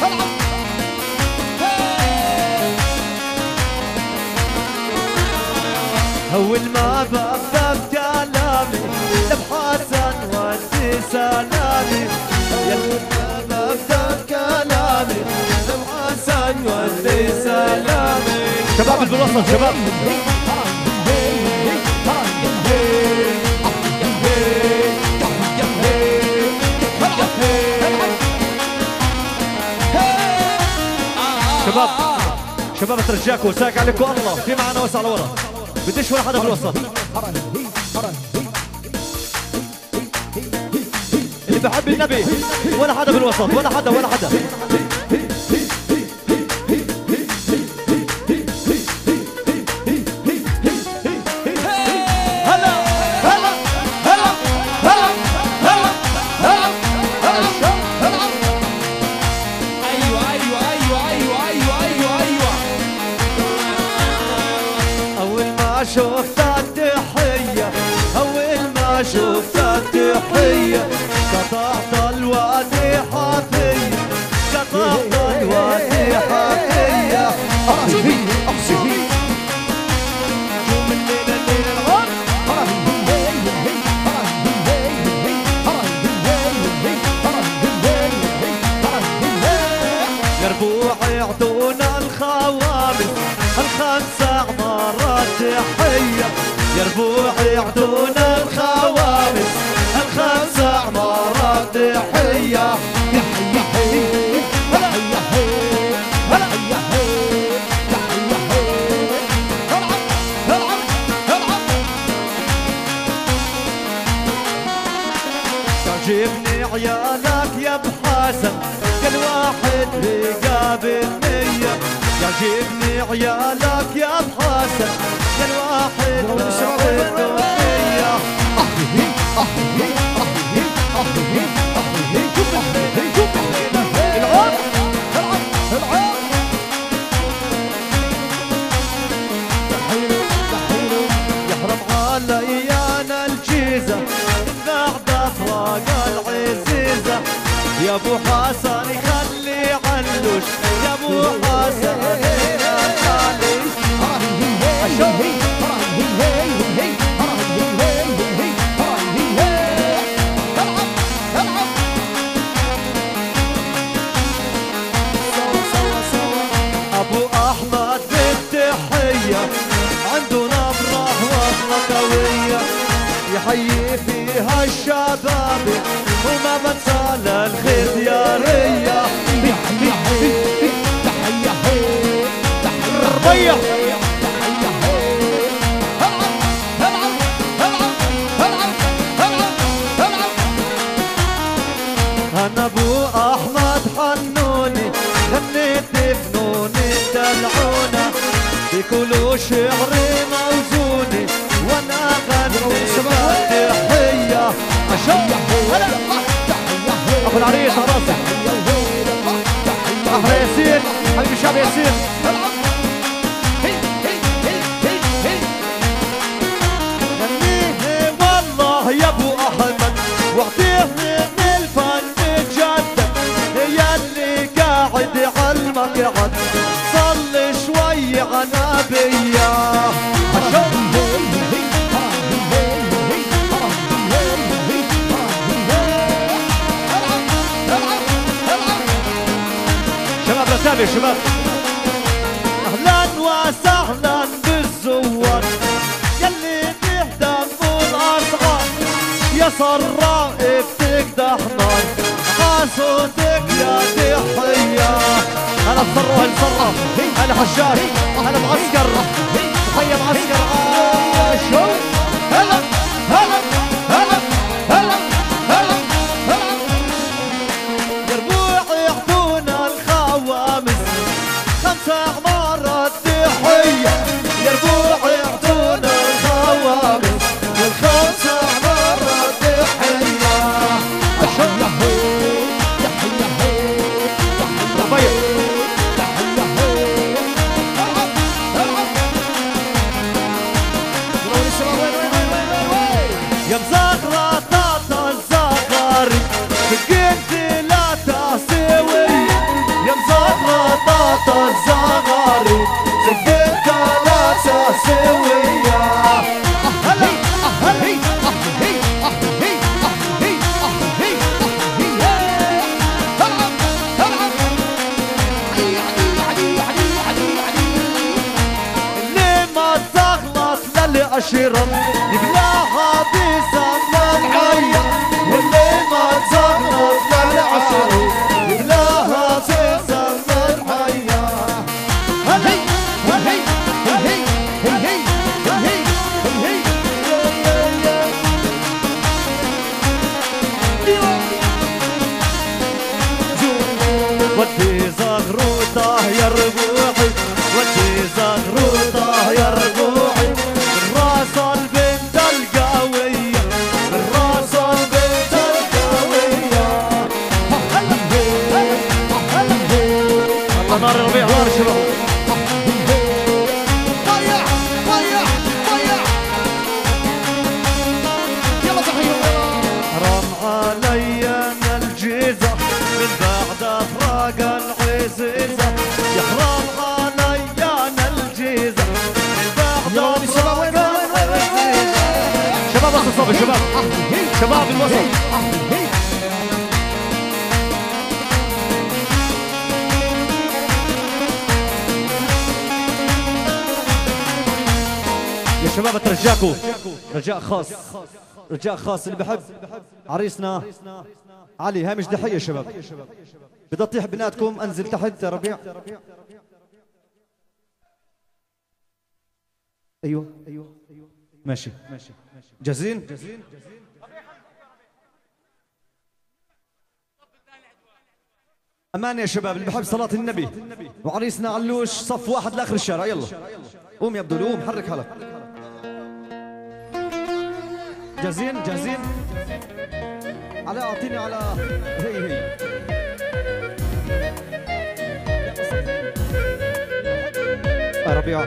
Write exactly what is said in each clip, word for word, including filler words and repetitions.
أول ما ببدأ بكلامي لبحسن ودي سلامي، يلا ما ببدأ بكلامي لبحسن ودي سلامي. شباب بالوسط شباب شباب شباب اترجاكم ساق عليكم الله، في معنا وسع لورا، بديش ولا حدا بالوسط. اللي بحب النبي ولا حدا بالوسط، ولا حدا ولا حدا. شفت التحية أول ما شفت التحية قطعت الوادي حافية، قطعت الوادي حافية. أحسبي أحسبي شو من ليلة ليلة الغار يا ربوعي اعطونا الخوامس الخمسة عمارات تحية، يا ربوعي اعطونا الخوامس الخمسة عمارات تحية. تعجبني عيالك يا بحسن كل واحد بيقابل نية، يعجبني عيالك يا بحسن كل واحد بيقابل نية. يحرم علي انا الجيزة بعد افراق العزيزة، يا ابو حسن يخلي علوش يا ابو حسن ابو احمد بالتحية عنده نبرة وصلة قوية، يحيي فيها الشباب وما بنسى للختيارية. ربيع أنا أبو أحمد حنوني غنيت فنوني دلعونا بكل شعري موزوني وأنا غنيت تحية. أخو العريس على راسك أحلى ياسين حبيبي الشعب ياسين. غنيه والله يا ابو احمد واعطيه من الفن جدك، ياللي قاعد عالمقعد صلي شوي على نبيه. شباب رتابي شباب اهلا وسهلا بالزوار يلي تهتموا الاسعار، يا سراء بتقدح نار عصوتك يا تحية. هلا بصروا هلا بصروا هلا حشاش هلا معسكر تحية معسكر. آه شو هلا هلا هلا هلا هلا هلا يا ربوعي اعطونا الخوامس خمسة عمارات تحية، يا ربوعي اعطونا الخوامس والخمسة عمارات تحية. بالعشرة يبلاها بسمن حية واللي ما تزغرط بالعشرة يبلاها بسمن حية هلي هلي هلي هلي هلي هلي ودي زغروطه يا ربوعي ودي زغروطه يا ربوعي من راس البنت القوية من راس البنت القوية الله نار الربيع نار الشباب ضيع ضيع ضيع يلا صحيح حرام علي انا الجيزة من بعد افراق العزيزة يا حرام علي انا الجيزة من بعد افراق العزيزة شباب وسط صوب شباب شباب الوسط يا شباب اترجاكوا رجاء خاص رجاء خاص اللي بحب عريسنا علي هامش ضحية شباب بدها تطيح بناتكم انزل تحت يا ربيع ايوه ايوه ماشي جاهزين امان يا شباب اللي بحب صلاة النبي وعريسنا علوش صف واحد لاخر الشارع يلا قوم يا بدولي قوم حرك حالك جاهزين جاهزين على اعطيني على هي هي يا ربيع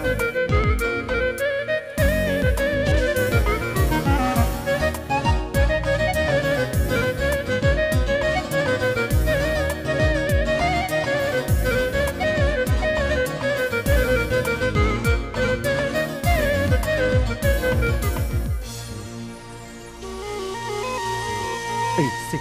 اي سي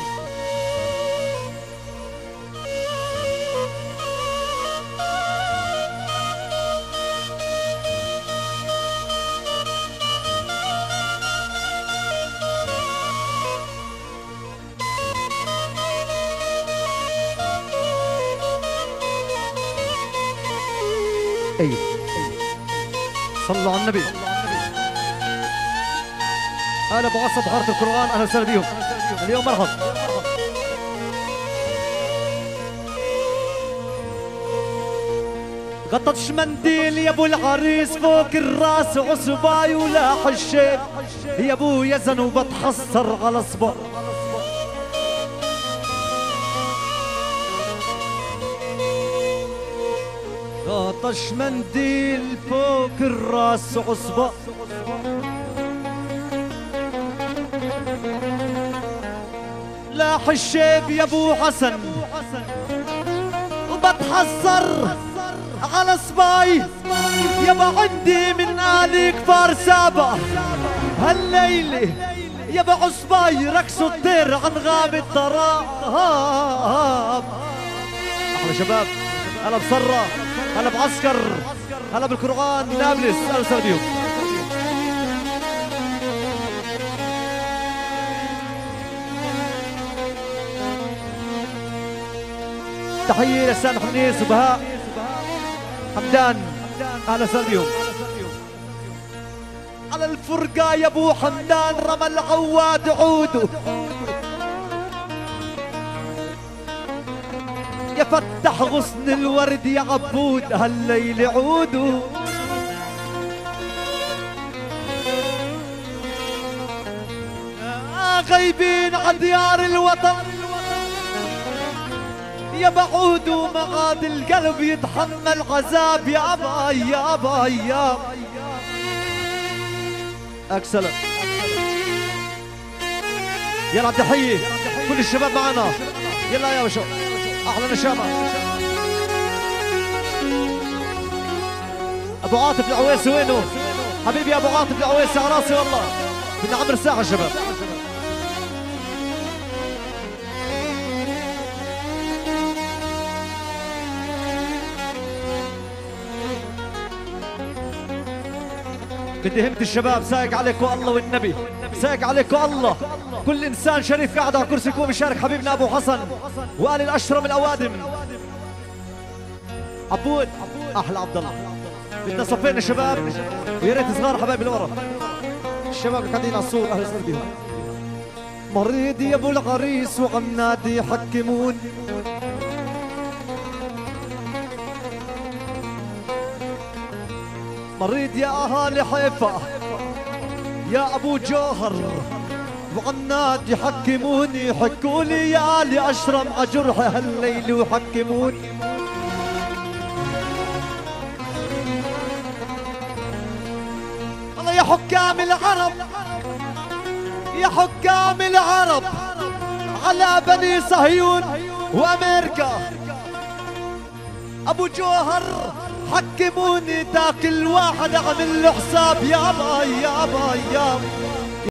اي صلوا على النبي انا ابو عصب حاره القران اهلا وسهلا بيهم اليوم مرحب غطتش منديل يا ابو العريس فوق الراس عصباي ولاح الشيب يا ابو يزن وبتحسر على صبع غطش منديل فوق الراس عصبة لاح الشيب يا ابو حسن وبتحسر على صباي يابا عندي من آلي كفار سابة هالليلة يابا عصباي رقصوا الطير عن غاب التراب احلى شباب هلا بصرة هلا بعسكر هلا بالقرآن نابلس اهلا وسهلا بيهم تحية لسامح منيس وبهاء حمدان اهلا وسهلا بيهم على الفرقة يا ابو حمدان رمى العواد عوده يا فتح غصن الورد يا عبود هالليل عوده غايبين عن ديار الوطن يا بعود ومعاد القلب يتحمل عذاب يا باي يا باي يا اكسلنت يلا تحية كل الشباب معنا يلا يا وشو احلى نشامة ابو عاطف العويسي وينه حبيبي ابو عاطف العويسي على راسي والله بدنا عمر ساعة شباب بدي همت الشباب سايق عليكم الله والنبي، سايق عليكم الله. كل انسان شريف قاعد على كرسي يكون بيشارك حبيبنا ابو حسن وآل الاشرم الاوادم. عبود احلى عبد الله. بدنا صفين شباب ويا ريت صغار حبايبي لورا. الشباب اللي قاعدين على الصور اهلا وسهلا بهم. مريض يا ابو العريس وعم نادي حكمون، مريض يا اهالي حيفا يا ابو جوهر وعم نادي حكموني، حكولي يا آل اشرم عجرح هالليل وحكموني. الله يا حكام العرب يا حكام العرب على بني صهيون وامريكا، ابو جوهر حكموني تا كل واحد عمل له حساب. يابا يابا يابا